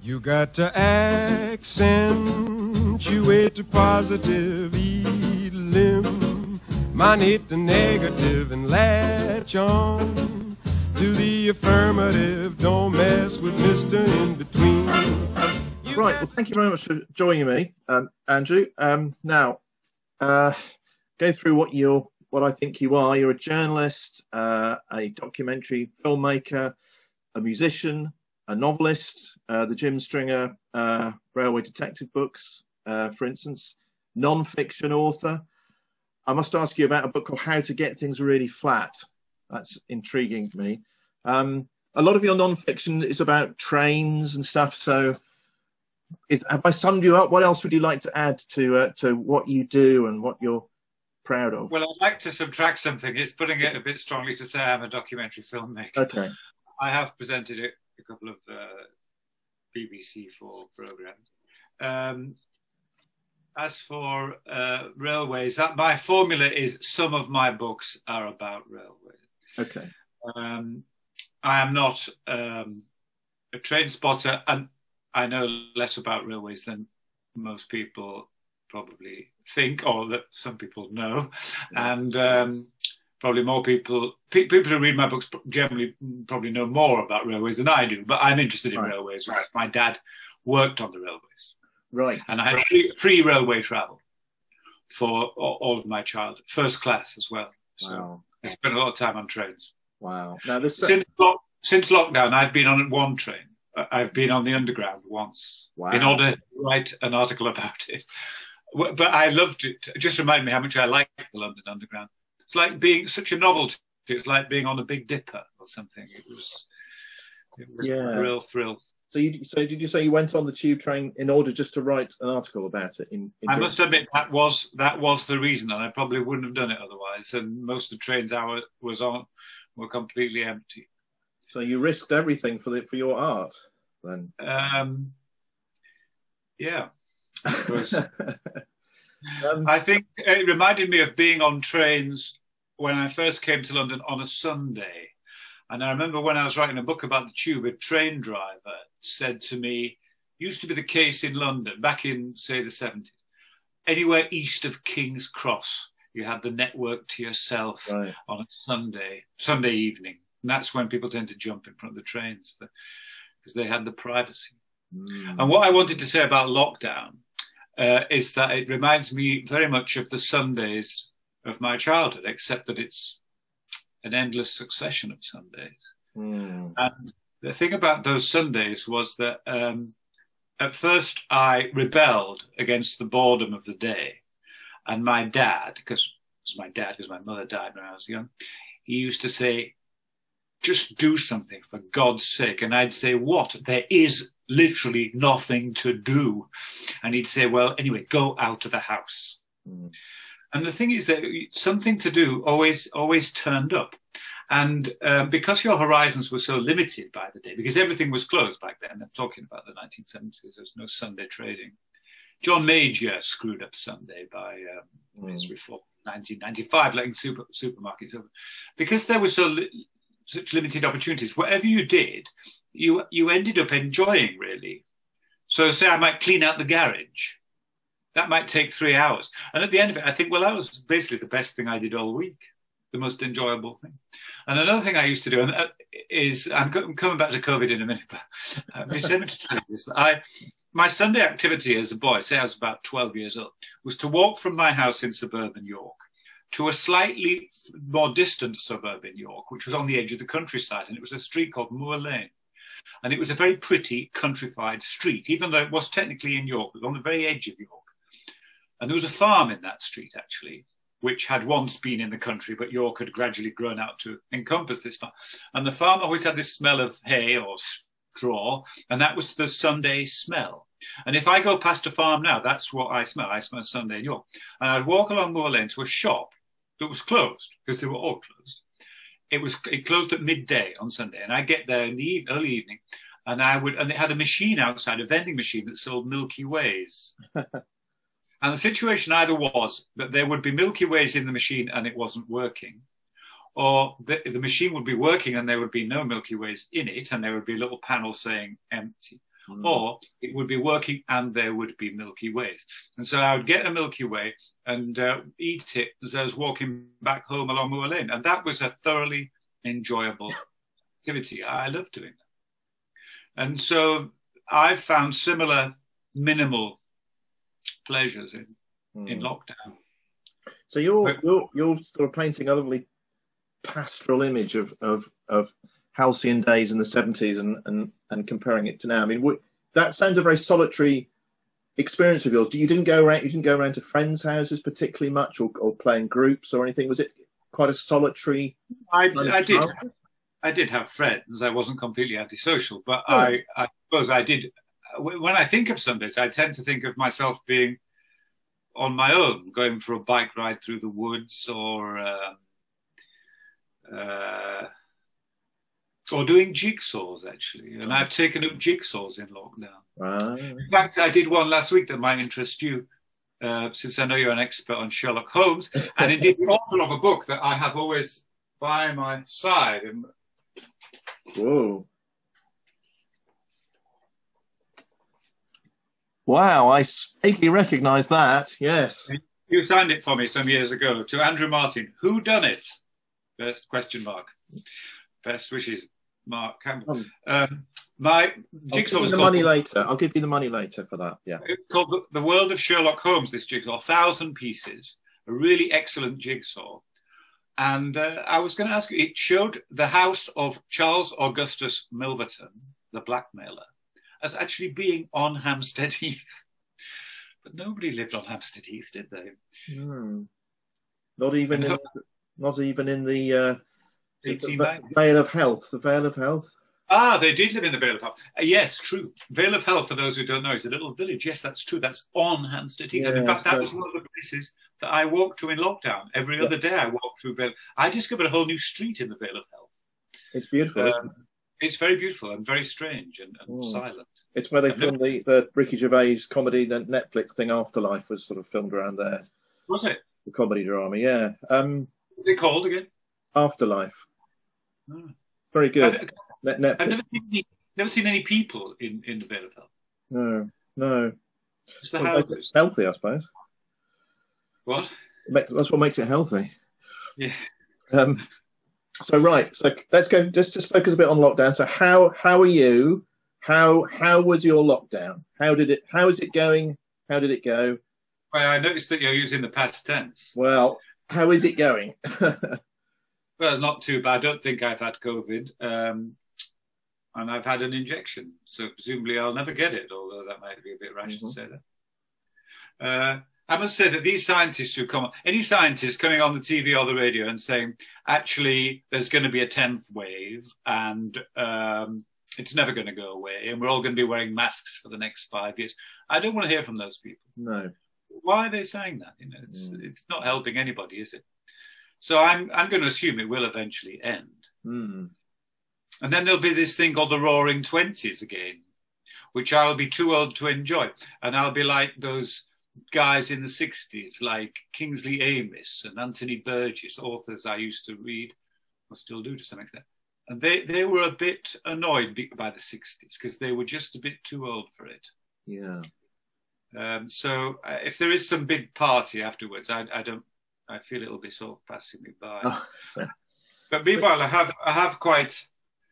You got to accentuate the positive, eliminate the negative, and latch on to the affirmative. Don't mess with Mr. In Between. Right, well, thank you very much for joining me, Andrew. Now, go through what I think you are. You're a journalist, a documentary filmmaker, a musician, a novelist, the Jim Stringer Railway Detective books, for instance, non-fiction author. I must ask you about a book called How to Get Things Really Flat. That's intriguing to me. A lot of your non-fiction is about trains and stuff, so have I summed you up? What else would you like to add to what you do and what you're proud of? Well, I'd like to subtract something. It's putting it a bit strongly to say I'm a documentary filmmaker. Okay. I have presented a couple of BBC4 programs. As for railways, my formula is some of my books are about railways. Okay. I am not a train spotter, and I know less about railways than most people probably think, or that some people know. And probably more people who read my books generally probably know more about railways than I do. But I'm interested in railways because my dad worked on the railways. Right. And I had free railway travel for all of my childhood, first class as well. So I spent a lot of time on trains. Wow. Now this since lockdown, I've been on one train. I've been on the Underground once in order to write an article about it. But I loved it. It just reminded me how much I liked the London Underground. It's like being such a novelty. It's like being on a Big Dipper or something. It was a real thrill. So did you say you went on the tube train in order just to write an article about it? I must admit that was the reason, and I probably wouldn't have done it otherwise. And most of the trains I was on were completely empty. So you risked everything for your art, then? Yeah, I suppose. I think it reminded me of being on trains when I first came to London on a Sunday. And I remember when I was writing a book about the tube, a train driver said to me, used to be the case in London back in, say, the 70s, anywhere east of King's Cross, you had the network to yourself on a Sunday evening. And that's when people tend to jump in front of the trains because they had the privacy. And what I wanted to say about lockdown is that it reminds me very much of the Sundays of my childhood, except that it's an endless succession of Sundays. And the thing about those Sundays was that at first I rebelled against the boredom of the day. And my dad, because my mother died when I was young, he used to say, just do something for God's sake. And I'd say, what? There is literally nothing to do. And he'd say, well, anyway, go out of the house. And the thing is that something to do always turned up. And because your horizons were so limited by the day, because everything was closed back then, I'm talking about the 1970s, there's no Sunday trading. John Major screwed up Sunday by his reform in 1995, letting supermarkets open. Because there were such limited opportunities, whatever you did, you ended up enjoying, really. So say I might clean out the garage. That might take 3 hours. And at the end of it, I think, well, that was basically the best thing I did all week, the most enjoyable thing. And another thing I used to do is, I'm coming back to COVID in a minute, but I'm determined to tell you this. My Sunday activity as a boy, say I was about 12 years old, was to walk from my house in suburban York to a slightly more distant suburb in York, which was on the edge of the countryside. And it was a street called Moor Lane. And it was a very pretty countrified street, even though it was technically in York, it was on the very edge of York. And there was a farm in that street, actually, which had once been in the country, but York had gradually grown out to encompass this farm. And the farm always had this smell of hay or straw, and that was the Sunday smell. And if I go past a farm now, that's what I smell. I smell Sunday in York. And I'd walk along Moor Lane to a shop that was closed, because they were all closed. It closed at midday on Sunday, and I'd get there in the early evening, and it had a machine outside, a vending machine that sold Milky Ways. And the situation either was that there would be Milky Ways in the machine and it wasn't working, or the machine would be working and there would be no Milky Ways in it, and there would be a little panel saying empty. or it would be working and there would be Milky Ways. And so I would get a Milky Way and eat it as I was walking back home along Moor Lane. And that was a thoroughly enjoyable activity. I love doing that. And so I've found similar minimal pleasures in lockdown. So you're sort of painting a lovely pastoral image of halcyon days in the 70s and comparing it to now. I mean, that sounds a very solitary experience of yours. You didn't go around to friends' houses particularly much, or play in groups or anything. Was it quite a solitary? I did have friends. I wasn't completely antisocial, but I suppose I did. When I think of Sundays, I tend to think of myself being on my own, going for a bike ride through the woods, or doing jigsaws, actually. And I've taken up jigsaws in lockdown. In fact, I did one last week that might interest you, since I know you're an expert on Sherlock Holmes, and indeed the author of a book that I have always by my side. Whoa. Wow, I vaguely recognise that, yes. You signed it for me some years ago to Andrew Martin. Who done it? Best question mark. Best wishes, Mark Campbell. My jigsaw was called... I'll give you the money later for that, yeah. It's called The World of Sherlock Holmes, this jigsaw, 1,000 pieces, a really excellent jigsaw. And I was going to ask you, it showed the house of Charles Augustus Milverton, the blackmailer, as actually being on Hampstead Heath. But nobody lived on Hampstead Heath, did they? Not even in the Vale of Health. The Vale of Health. Ah, they did live in the Vale of Health. Yes, true. Vale of Health, for those who don't know, is a little village. Yes, that's true. That's on Hampstead Heath. And in fact, that was one of the places that I walked to in lockdown. Every other day I walked through Vale. I discovered a whole new street in the Vale of Health. It's beautiful, isn't it? It's very beautiful and very strange and silent. It's where they filmed the Ricky Gervais comedy, the Netflix thing, Afterlife, was sort of filmed around there. Was it? The comedy drama, yeah. What's it called again? Afterlife. It's very good. Netflix. I've never seen any people in the Vale of Health. No. It's the houses. It's healthy, I suppose. What? That's what makes it healthy. Yeah. So let's go. Just focus a bit on lockdown. So how are you? How was your lockdown? How is it going? How did it go? Well, I noticed that you're using the past tense. Well, how is it going? Well, not too bad. I don't think I've had COVID, and I've had an injection, so presumably I'll never get it. Although that might be a bit rash to say that. I must say that these scientists who come on, any scientist coming on the TV or the radio and saying, actually, there's going to be a 10th wave and it's never going to go away and we're all going to be wearing masks for the next 5 years. I don't want to hear from those people. No. Why are they saying that? You know, it's not helping anybody, is it? So I'm going to assume it will eventually end. And then there'll be this thing called the Roaring Twenties again, which I'll be too old to enjoy. And I'll be like those guys in the 60s, like Kingsley Amis and Anthony Burgess, authors I used to read, or still do to some extent. And they were a bit annoyed by the 60s because they were just a bit too old for it. Yeah. So if there is some big party afterwards, I feel it'll be sort of passing me by. But meanwhile, I have quite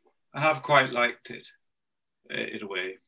liked it in a way,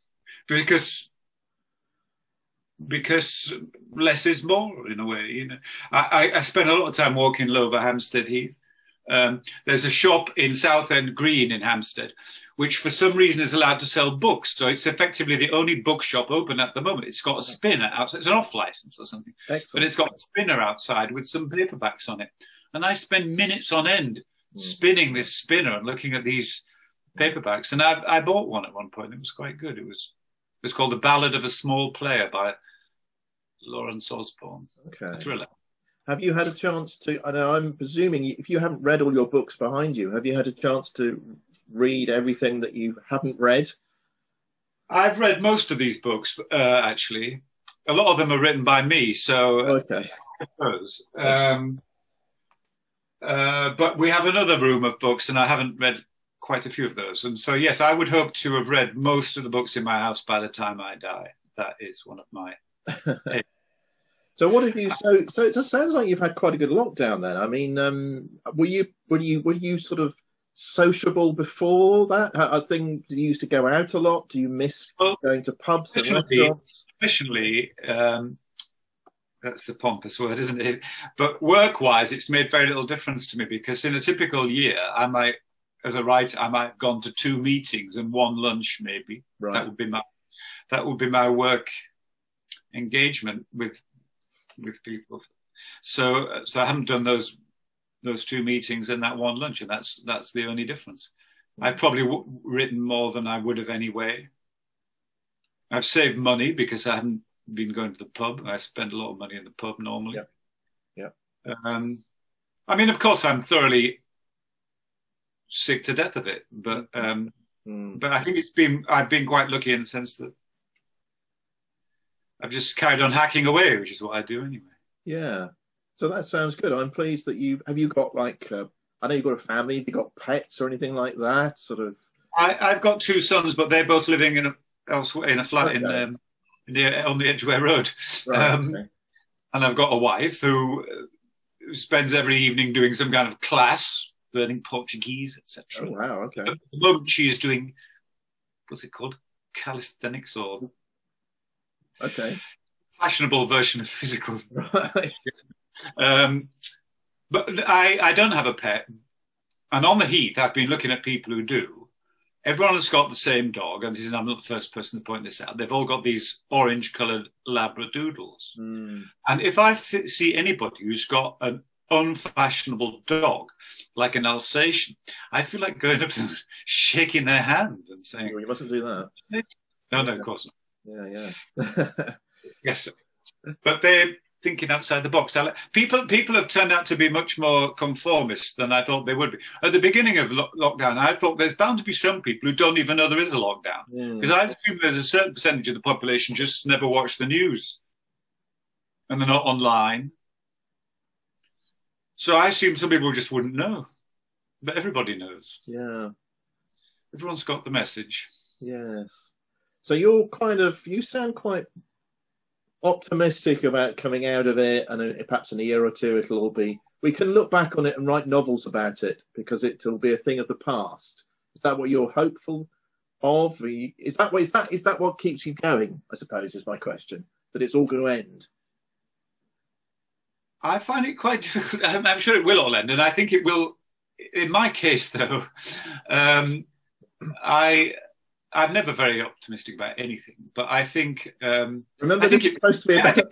because less is more in a way. You know, I spent a lot of time walking over Hampstead Heath. There's a shop in Southend Green in Hampstead, which for some reason is allowed to sell books. So it's effectively the only bookshop open at the moment. It's got a spinner outside. It's an off license or something. Excellent. But it's got a spinner outside with some paperbacks on it. And I spend minutes on end spinning this spinner and looking at these paperbacks. And I bought one at one point. It was quite good. It was called The Ballad of a Small Player by Lawrence Osborne. Okay. A thriller. Have you had a chance to, I'm presuming if you haven't read all your books behind you, have you had a chance to read everything that you haven't read? I've read most of these books, actually. A lot of them are written by me, so okay. I suppose. But we have another room of books, and I haven't read quite a few of those. And so, yes, I would hope to have read most of the books in my house by the time I die. That is one of my... So what have you? So it just sounds like you've had quite a good lockdown then. I mean, were you sort of sociable before that? I think, do you used to go out a lot? Do you miss going to pubs and restaurants? Especially, that's a pompous word, isn't it? But work-wise, it's made very little difference to me, because in a typical year, as a writer, I might have gone to 2 meetings and 1 lunch, maybe. Right. That would be my work engagement with people. So I haven't done those 2 meetings and that 1 lunch, and that's the only difference. I've probably written more than I would have anyway. I've saved money because I haven't been going to the pub. I spend a lot of money in the pub normally. Yeah. I mean, of course, I'm thoroughly sick to death of it, but I think I've been quite lucky in the sense that I've just carried on hacking away, which is what I do anyway. Yeah. So that sounds good. I'm pleased that have you got I know you've got a family. Have you got pets or anything like that? Sort of. I've got 2 sons, but they're both living in a flat on the Edgware Road. Right, okay. And I've got a wife who spends every evening doing some kind of class, learning Portuguese, etc. Oh, wow, okay. At the moment, she is doing, what's it called? Calisthenics or... Okay. Fashionable version of physical. Right. But I don't have a pet. And on the Heath, I've been looking at people who do. Everyone has got the same dog, and I'm not the first person to point this out. They've all got these orange-coloured Labradoodles. Mm. And if I see anybody who's got an unfashionable dog, like an Alsatian, I feel like going up to them, shaking their hand and saying... Well, you mustn't do that. No, of course not. Yeah. Yes, but they're thinking outside the box. People have turned out to be much more conformist than I thought they would be. At the beginning of lockdown, I thought there's bound to be some people who don't even know there is a lockdown, because I assume there's a certain percentage of the population just never watch the news and they're not online. So I assume some people just wouldn't know, but everybody knows. Yeah, everyone's got the message. Yes. So you sound quite optimistic about coming out of it, and perhaps in a year or 2 we can look back on it and write novels about it, because it'll be a thing of the past. Is that what you're hopeful of? Is that what keeps you going, I suppose, is my question, that it's all going to end? I find it quite difficult. I'm sure it will all end, and I think it will. In my case, though, I'm never very optimistic about anything, but I think... Remember, it's supposed to be about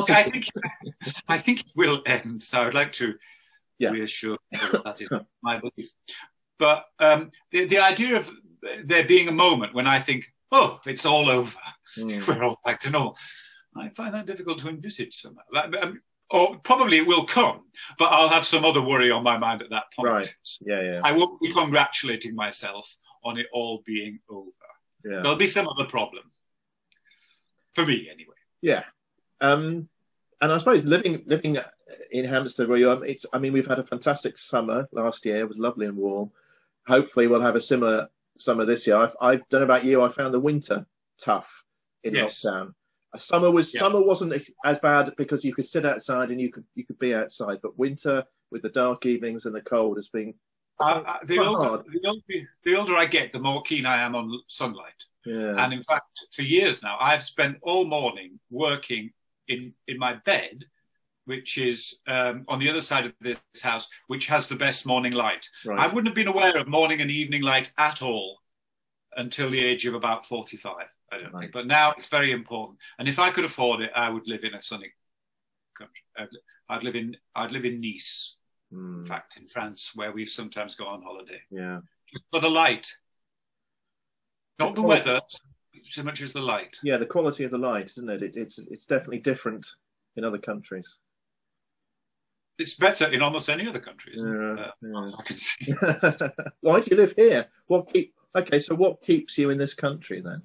I think it will end, so I would like to reassure that is my belief. But the idea of there being a moment when I think, oh, it's all over, we're all back to normal, I find that difficult to envisage somehow. Or probably it will come, but I'll have some other worry on my mind at that point. Right, yeah. I won't be congratulating myself on it all being over. Yeah. There'll be some other problem. For me, anyway. Yeah. And I suppose living in Hampstead where you are, we've had a fantastic summer last year. It was lovely and warm. Hopefully we'll have a similar summer this year. I don't know about you, I found the winter tough in lockdown. Summer wasn't as bad because you could sit outside and you could be outside, but winter with the dark evenings and the cold has been the older I get, the more keen I am on sunlight. Yeah. And in fact, for years now, I've spent all morning working in my bed, which is on the other side of this house, which has the best morning light. Right. I wouldn't have been aware of morning and evening light at all until the age of about 45, I don't think. But now it's very important. And if I could afford it, I would live in a sunny country. I'd live in Nice. In fact, in France, where we've sometimes gone on holiday. Yeah. Just for the light. Not the weather, so much as the light. Yeah, the quality of the light, isn't it? It's definitely different in other countries. It's better in almost any other country, isn't it? I can see. Why do you live here? What keeps you in this country then?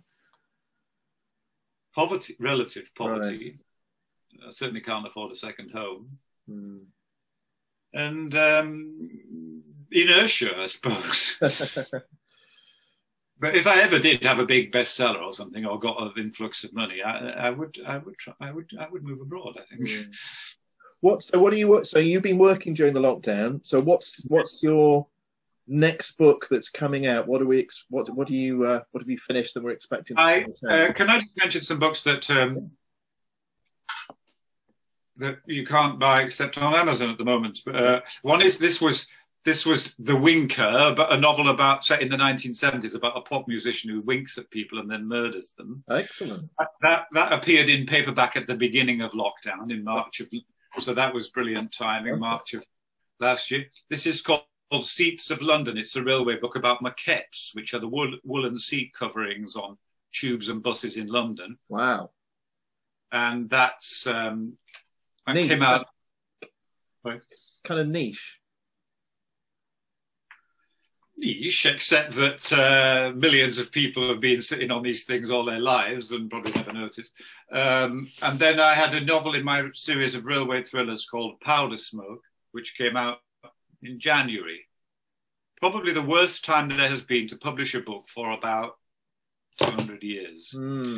Poverty, relative poverty. Right. I certainly can't afford a second home. And inertia, I suppose. But if I ever did have a big bestseller or something, or got an influx of money, I would move abroad, I think. Yeah. So you've been working during the lockdown. So what's your next book that's coming out? What have you finished that we're expecting? Can I just mention some books that that you can't buy except on Amazon at the moment? One is this was The Winker, but a novel set in the 1970s about a pop musician who winks at people and then murders them. Excellent. That appeared in paperback at the beginning of lockdown in March of. So that was brilliant timing, March of last year. This is called Seats of London. It's a railway book about maquettes, which are the woolen seat coverings on tubes and buses in London. Wow. And that's came out. Kind of niche. Niche, except that millions of people have been sitting on these things all their lives and probably never noticed. And then I had a novel in my series of railway thrillers called Powder Smoke, which came out in January. Probably the worst time there has been to publish a book for about 200 years.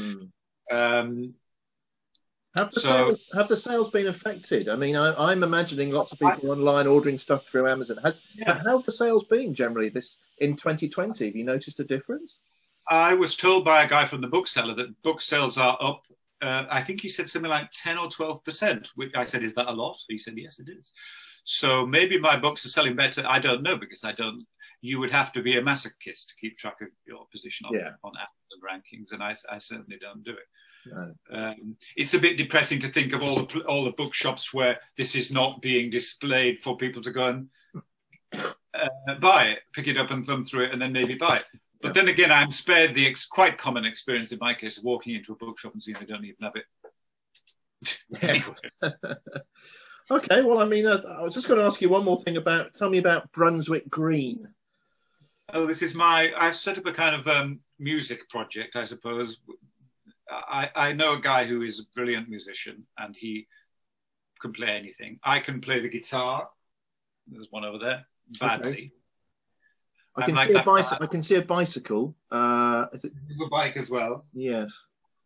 Have the sales been affected? I mean, I'm imagining lots of people online ordering stuff through Amazon. How have the sales been generally in 2020? Have you noticed a difference? I was told by a guy from the bookseller that book sales are up. I think he said something like 10 or 12%. Which I said, is that a lot? He said, yes, it is. So maybe my books are selling better. I don't know, because you would have to be a masochist to keep track of your position on Amazon rankings, and I certainly don't do it. No. It's a bit depressing to think of all the bookshops where this is not being displayed for people to go and buy it, pick it up and thumb through it, and then maybe buy it. But then again, I'm spared the quite common experience in my case of walking into a bookshop and seeing they don't even have it. Anyway. Okay, well, I mean, I was just going to ask you one more thing tell me about Brunswick Green. Oh, I've set up a kind of music project, I suppose. I know a guy who is a brilliant musician, and he can play anything. I can play the guitar. There's one over there, badly. Okay. I can see a bicycle. Is it a bike as well? Yes.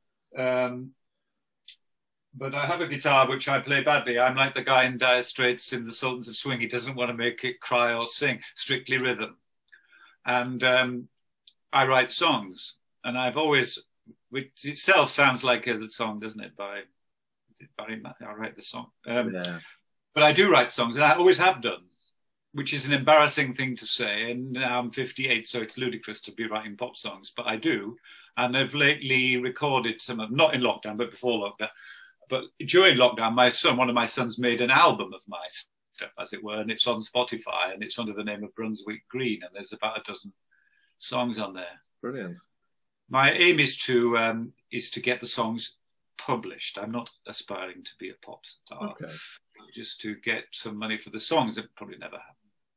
But I have a guitar which I play badly. I'm like the guy in Dire Straits in The Sultans of Swing. He doesn't want to make it cry or sing, strictly rhythm. And I write songs, and I've always, which itself sounds like a song, doesn't it? By Barry Matthews. I write the song. But I do write songs, and I always have done, which is an embarrassing thing to say. And now I'm 58, so it's ludicrous to be writing pop songs, but I do. And I've lately recorded some of, not in lockdown, but before lockdown. But during lockdown, one of my sons made an album of my stuff, as it were, and it's on Spotify, and it's under the name of Brunswick Green, and there's about a dozen songs on there. Brilliant. My aim is to get the songs published. I'm not aspiring to be a pop star. Okay. Just to get some money for the songs. It probably never happen.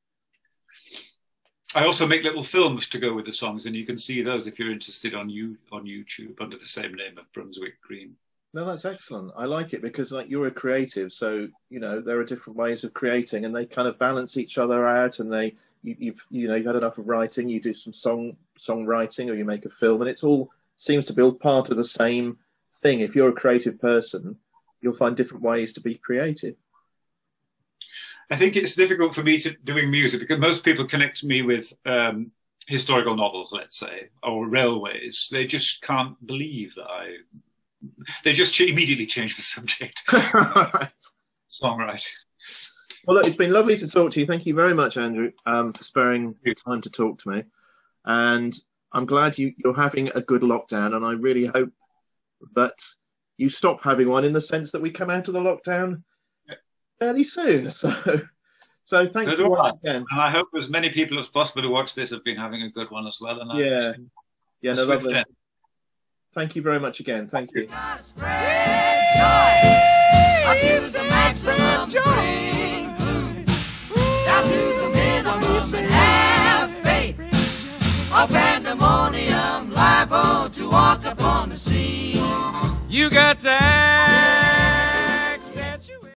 I also make little films to go with the songs, and you can see those if you're interested on YouTube under the same name of Brunswick Green. No, that's excellent. I like it because you're a creative, so there are different ways of creating, and they kind of balance each other out. And you've had enough of writing. You do some songwriting, or you make a film, and it's all seems to be part of the same thing. If you're a creative person, you'll find different ways to be creative. I think it's difficult for me doing music because most people connect me with historical novels, let's say, or railways. They just can't believe that they just immediately change the subject. Songwriting. Well, look, it's been lovely to talk to you. Thank you very much, Andrew, for sparing time to talk to me. And I'm glad you're having a good lockdown. And I really hope that you stop having one in the sense that we come out of the lockdown fairly soon. So thank you once again. And I hope as many people as possible who watch this have been having a good one as well. And lovely. Thank you very much again. Thank you. Down to the minimum and have faith. Of pandemonium, liable to walk upon the scene. You got to